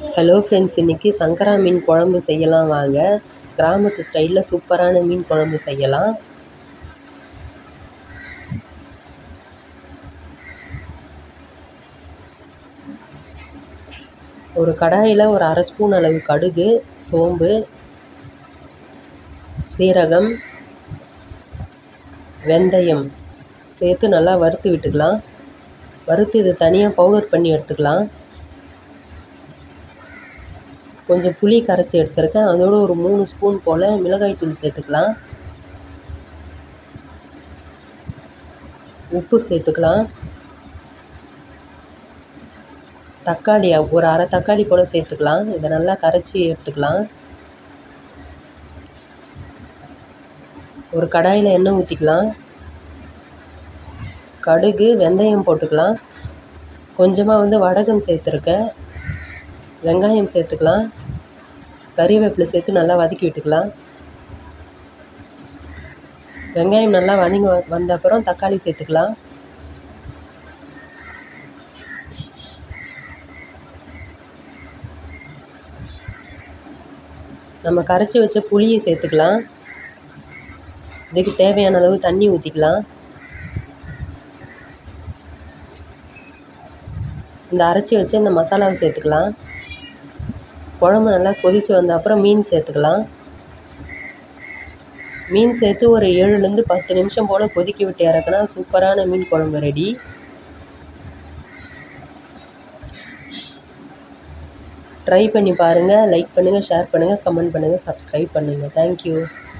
Hello friends, இன்றைக்கி சங்கரா மீன் குழம்பு செய்யலாம் வாங்க. கிராமத்து ஸ்டைலில் சூப்பரான மீன் குழம்பு செய்யலாம். ஒரு கடாயில் ஒரு அரை ஸ்பூன் அளவு கடுகு, சோம்பு, சீரகம், வெந்தயம் சேர்த்து நல்லா வறுத்து விட்டுக்கலாம். வறுத்து இது தனியாக பவுடர் பண்ணி எடுத்துக்கலாம். கொஞ்சம் புளி கரைச்சி எடுத்துருக்கேன். அதோடு ஒரு 3 ஸ்பூன் போல் மிளகாய்த்தூள் சேர்த்துக்கலாம். உப்பு சேர்த்துக்கலாம். தக்காளி ஒரு அரை தக்காளி போல் சேர்த்துக்கலாம். இதை நல்லா கரைச்சி எடுத்துக்கலாம். ஒரு கடாயில் எண்ணெய் ஊற்றிக்கலாம். கடுகு, வெந்தயம் போட்டுக்கலாம். கொஞ்சமாக வடகம் சேர்த்துருக்கேன். வெங்காயம் சேர்த்துக்கலாம். கறிவேப்பிலை சேர்த்து நல்லா வதக்கி விட்டுக்கலாம். வெங்காயம் நல்லா வதங்கி வந்த அப்புறம் தக்காளி சேர்த்துக்கலாம். நம்ம கரைச்சி வச்ச புளியை சேர்த்துக்கலாம். இதுக்கு தேவையான அளவு தண்ணி ஊற்றிக்கலாம். இந்த அரைச்சி வச்சு இந்த மசாலாவை சேர்த்துக்கலாம். குழம்பு நல்லா கொதித்து வந்த அப்புறம் மீன் சேர்த்துக்கலாம். மீன் சேர்த்து ஒரு 7லேருந்து 10 நிமிஷம் போல் கொதிக்க விட்டு இறக்குனா சூப்பரான மீன் குழம்பு ரெடி. ட்ரை பண்ணி பாருங்கள். லைக் பண்ணுங்கள், ஷேர் பண்ணுங்கள், கமெண்ட் பண்ணுங்கள், சப்ஸ்கிரைப் பண்ணுங்கள். தேங்க்யூ.